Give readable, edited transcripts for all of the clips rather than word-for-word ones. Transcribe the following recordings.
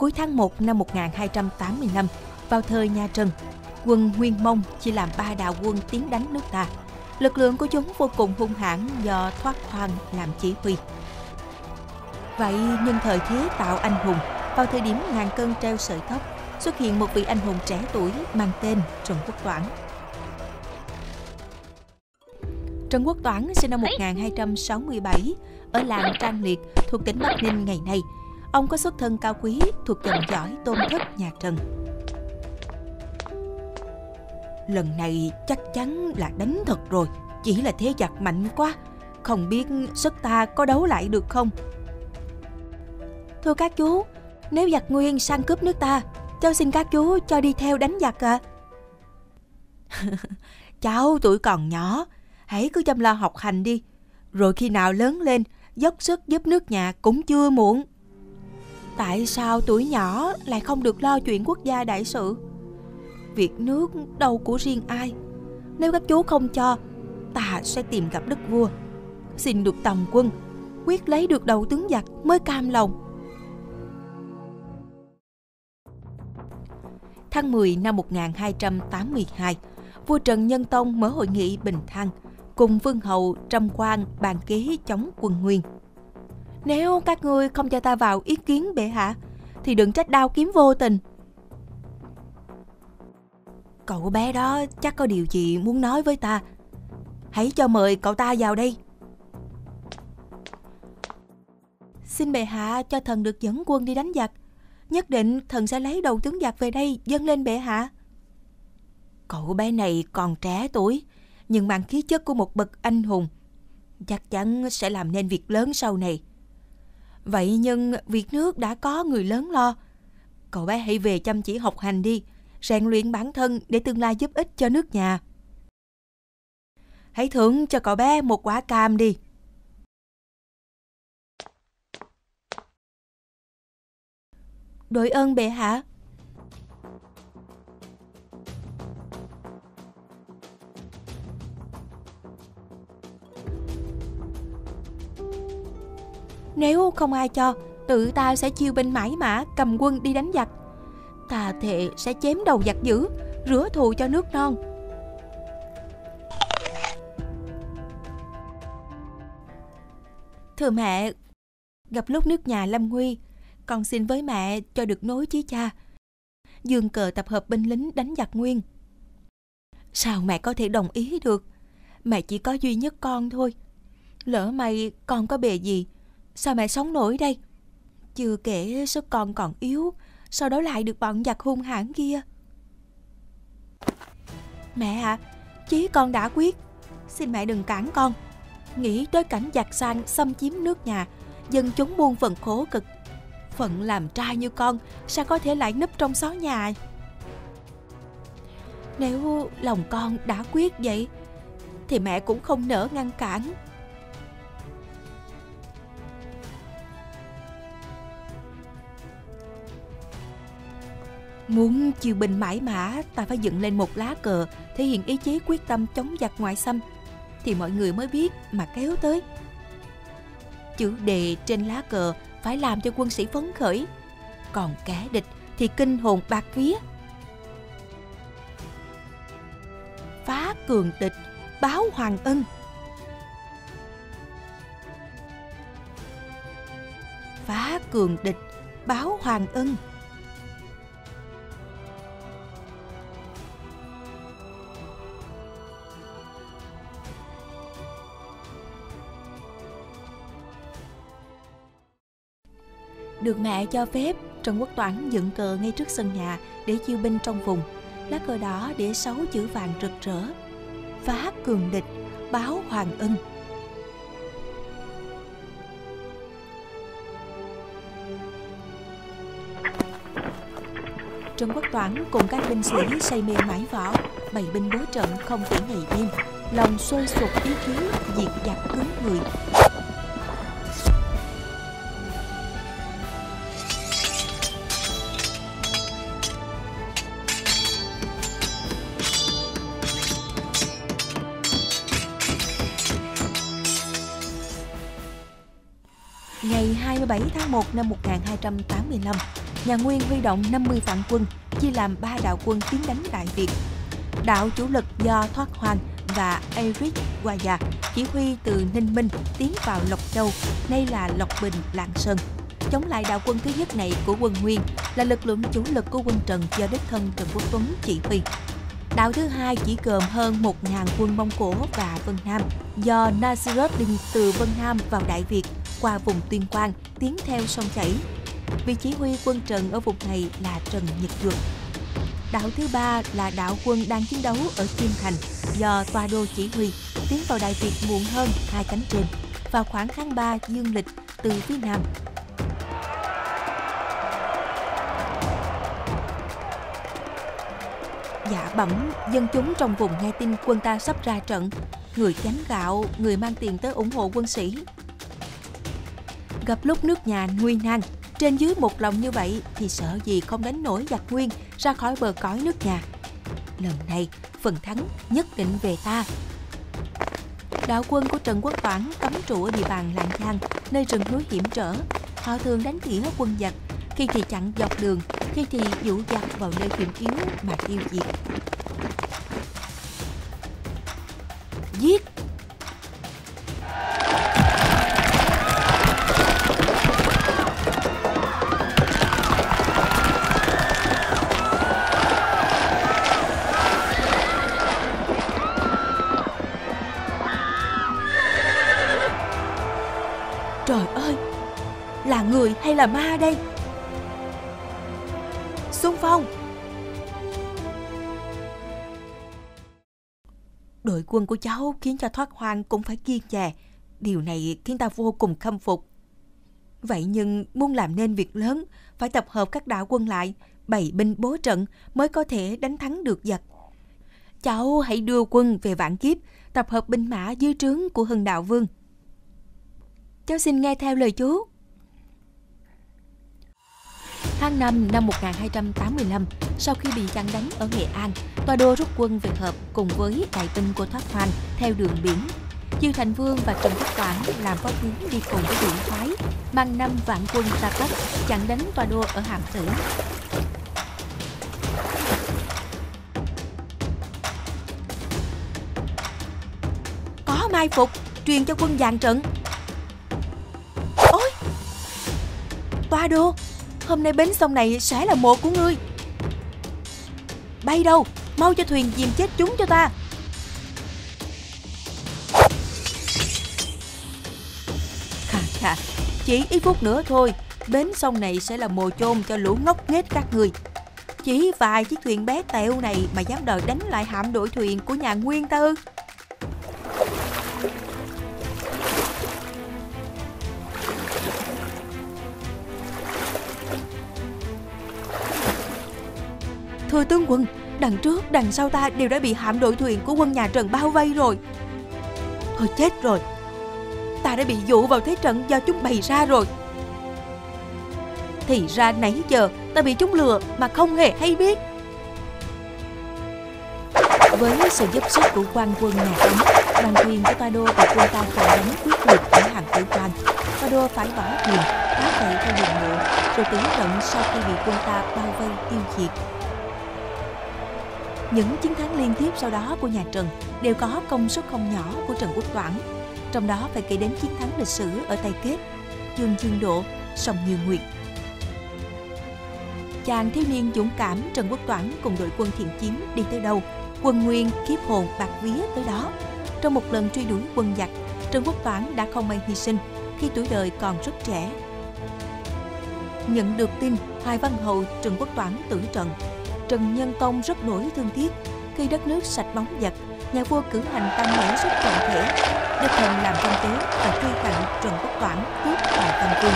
Cuối tháng 1 năm 1285, vào thời nhà Trần, quân Nguyên Mông chia làm 3 đạo quân tiến đánh nước ta. Lực lượng của chúng vô cùng hung hãn do Thoát Khoan làm chỉ huy. Vậy nhân thời thế tạo anh hùng, vào thời điểm ngàn cân treo sợi tóc, xuất hiện một vị anh hùng trẻ tuổi mang tên Trần Quốc Toản. Trần Quốc Toản sinh năm 1267 ở làng Trang Liệt thuộc tỉnh Bắc Ninh ngày nay. Ông có xuất thân cao quý thuộc dòng dõi tôn thất nhà Trần. Lần này chắc chắn là đánh thật rồi, chỉ là thế giặc mạnh quá, không biết sức ta có đấu lại được không? Thưa các chú, nếu giặc Nguyên sang cướp nước ta, cháu xin các chú cho đi theo đánh giặc ạ. Cháu tuổi còn nhỏ, hãy cứ chăm lo học hành đi, rồi khi nào lớn lên dốc sức giúp nước nhà cũng chưa muộn. Tại sao tuổi nhỏ lại không được lo chuyện quốc gia đại sự? Việc nước đâu của riêng ai. Nếu các chú không cho, ta sẽ tìm gặp đức vua, xin được tòng quân, quyết lấy được đầu tướng giặc mới cam lòng. Tháng 10 năm 1282, vua Trần Nhân Tông mở hội nghị Bình Thăng, cùng vương hậu Trâm Quan bàn kế chống quân Nguyên. Nếu các ngươi không cho ta vào ý kiến bệ hạ, thì đừng trách đao kiếm vô tình. Cậu bé đó chắc có điều gì muốn nói với ta. Hãy cho mời cậu ta vào đây. Xin bệ hạ cho thần được dẫn quân đi đánh giặc. Nhất định thần sẽ lấy đầu tướng giặc về đây dâng lên bệ hạ. Cậu bé này còn trẻ tuổi, nhưng mang khí chất của một bậc anh hùng, chắc chắn sẽ làm nên việc lớn sau này. Vậy nhưng việc nước đã có người lớn lo. Cậu bé hãy về chăm chỉ học hành đi, rèn luyện bản thân để tương lai giúp ích cho nước nhà. Hãy thưởng cho cậu bé một quả cam đi. Đội ơn bệ hạ. Nếu không ai cho, tự ta sẽ chiêu binh mãi mã cầm quân đi đánh giặc. Ta thệ sẽ chém đầu giặc dữ, rửa thù cho nước non. Thưa mẹ, gặp lúc nước nhà lâm nguy, con xin với mẹ cho được nối chí cha, giương cờ tập hợp binh lính đánh giặc Nguyên. Sao mẹ có thể đồng ý được? Mẹ chỉ có duy nhất con thôi. Lỡ may con có bề gì, sao mẹ sống nổi đây? Chưa kể sức con còn yếu, sao đấu lại được bọn giặc hung hãn kia? Mẹ ạ, chí con đã quyết, xin mẹ đừng cản con. Nghĩ tới cảnh giặc sang xâm chiếm nước nhà, dân chúng muôn phần khổ cực. Phận làm trai như con sao có thể lại núp trong xó nhà? Nếu lòng con đã quyết vậy, thì mẹ cũng không nỡ ngăn cản. Muốn chiêu binh mãi mã, ta phải dựng lên một lá cờ thể hiện ý chí quyết tâm chống giặc ngoại xâm, thì mọi người mới biết mà kéo tới. Chữ đề trên lá cờ phải làm cho quân sĩ phấn khởi, còn kẻ địch thì kinh hồn bạt vía. Phá cường địch, báo hoàng ân. Phá cường địch, báo hoàng ân. Được mẹ cho phép, Trần Quốc Toản dựng cờ ngay trước sân nhà để chiêu binh trong vùng. Lá cờ đỏ để 6 chữ vàng rực rỡ: phá cường địch, báo hoàng ân. Trần Quốc Toản cùng các binh sĩ say mê mãi võ, bày binh bố trận không kể ngày đêm, lòng sôi sục ý chí diệt giặc cứu người. Ngày 27 tháng 1 năm 1285, nhà Nguyên huy động 50 vạn quân, chia làm 3 đạo quân tiến đánh Đại Việt. Đạo chủ lực do Thoát Hoang và Eric Guaya chỉ huy từ Ninh Minh tiến vào Lộc Châu, nay là Lộc Bình, Lạng Sơn. Chống lại đạo quân thứ nhất này của quân Nguyên là lực lượng chủ lực của quân Trần do đích thân Trần Quốc Tuấn chỉ huy. Đạo thứ hai chỉ gồm hơn 1.000 quân Mông Cổ và Vân Nam do Nasiruddin từ Vân Nam vào Đại Việt qua vùng Tuyên Quang tiến theo sông chảy. Vị chỉ huy quân Trần ở vùng này là Trần Nhật Duật. Đạo thứ ba là đạo quân đang chiến đấu ở Chiêm Thành do Toa Đô chỉ huy, tiến vào Đại Việt muộn hơn 2 cánh trên vào khoảng tháng 3 dương lịch từ phía nam. Dạ bẩm, dân chúng trong vùng nghe tin quân ta sắp ra trận, người gánh gạo, người mang tiền tới ủng hộ quân sĩ. Gặp lúc nước nhà nguy nan, trên dưới một lòng như vậy thì sợ gì không đánh nổi giặc Nguyên ra khỏi bờ cõi nước nhà. Lần này phần thắng nhất định về ta. Đạo quân của Trần Quốc Toản cấm trụ ở địa bàn Lạng Giang, nơi rừng núi hiểm trở. Họ thường đánh tỉa quân giặc, khi thì chặn dọc đường, khi thì dụ giặc vào nơi hiểm yếu mà tiêu diệt. Giết! Trời ơi! Là người hay là ma đây? Xung phong! Đội quân của cháu khiến cho Thoát Hoang cũng phải kiêng dè. Điều này khiến ta vô cùng khâm phục. Vậy nhưng muốn làm nên việc lớn, phải tập hợp các đạo quân lại, bày binh bố trận mới có thể đánh thắng được giặc. Cháu hãy đưa quân về Vạn Kiếp, tập hợp binh mã dưới trướng của Hưng Đạo Vương. Cháu xin nghe theo lời chú. Tháng 5 năm 1285, sau khi bị chặn đánh ở Nghệ An, Toa Đô rút quân về hợp cùng với đại binh của Thoát Hoang theo đường biển. Chiêu Thành Vương và Trần Quốc Toản làm phó tướng đi cùng với Nguyễn Phái, mang 5 vạn quân ra Bắc chặn đánh Toa Đô ở Hàm Tử. Có mai phục, truyền cho quân dàn trận. Ôi! Toa Đô, hôm nay bến sông này sẽ là mộ của ngươi. Bay đâu, mau cho thuyền chìm chết chúng cho ta. Khà, chỉ ít phút nữa thôi, bến sông này sẽ là mồ chôn cho lũ ngốc nghếch các người. Chỉ vài chiếc thuyền bé tẹo này mà dám đòi đánh lại hạm đội thuyền của nhà Nguyên ta ư? Thưa tướng quân, đằng trước, đằng sau ta đều đã bị hạm đội thuyền của quân nhà Trần bao vây rồi. Thôi chết rồi, ta đã bị dụ vào thế trận do chúng bày ra rồi. Thì ra nãy giờ ta bị chúng lừa mà không hề hay biết. Với sự giúp sức của quan quân nhà Tống, đoàn thuyền của Toa Đô bị quân ta phản đánh quyết liệt ở Hàm Tử Quan. Toa Đô phải bỏ thuyền, tháo chạy theo đường bộ, rồi tử trận sau khi bị quân ta bao vây tiêu diệt. Những chiến thắng liên tiếp sau đó của nhà Trần đều có công suất không nhỏ của Trần Quốc Toản. Trong đó phải kể đến chiến thắng lịch sử ở Tây Kết, Chương Dương Độ, Sông Như Nguyệt. Chàng thiếu niên dũng cảm Trần Quốc Toản cùng đội quân thiện chiến đi tới đâu, quân Nguyên khiếp hồn bạt vía tới đó. Trong một lần truy đuổi quân giặc, Trần Quốc Toản đã không may hy sinh khi tuổi đời còn rất trẻ. Nhận được tin Hoài Văn Hậu Trần Quốc Toản tử trận, Trần Nhân Tông rất nổi thương tiếc. Khi đất nước sạch bóng giặc, nhà vua cử hành tang lễ rất trọng thể, đích thân làm công tế và truy tặng Trần Quốc Toản tước Hoài Văn Vương.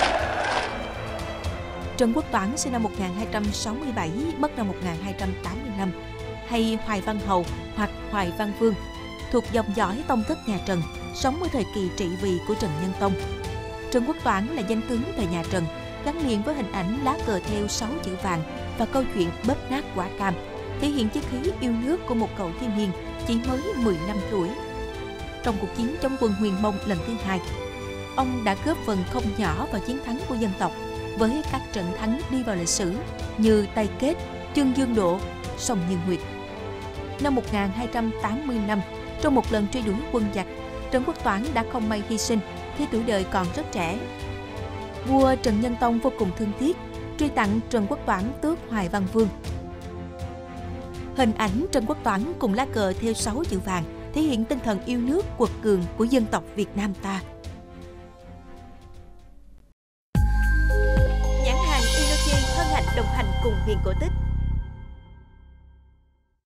Trần Quốc Toản sinh năm 1267, mất năm 1285, hay Hoài Văn Hậu hoặc Hoài Văn Vương, thuộc dòng dõi tông thất nhà Trần, sống ở thời kỳ trị vì của Trần Nhân Tông. Trần Quốc Toản là danh tướng thời nhà Trần, gắn liền với hình ảnh lá cờ theo 6 chữ vàng và câu chuyện bóp nát quả cam, thể hiện chí khí yêu nước của một cậu thiếu niên chỉ mới 15 tuổi. Trong cuộc chiến chống quân Huyền Mông lần thứ 2, ông đã góp phần không nhỏ vào chiến thắng của dân tộc, với các trận thắng đi vào lịch sử như Tay Kết, Chương Dương Độ, Sông Như Nguyệt. Năm 1285, trong một lần truy đuổi quân giặc, Trần Quốc Toản đã không may hy sinh khi tuổi đời còn rất trẻ. Vua Trần Nhân Tông vô cùng thương tiếc, truy tặng Trần Quốc Toản tước Hoài Văn Vương. Hình ảnh Trần Quốc Toản cùng lá cờ thêu 6 chữ vàng thể hiện tinh thần yêu nước quật cường của dân tộc Việt Nam ta. Nhãn hàng Inoki hân hạnh đồng hành cùng Huyền Cổ Tích.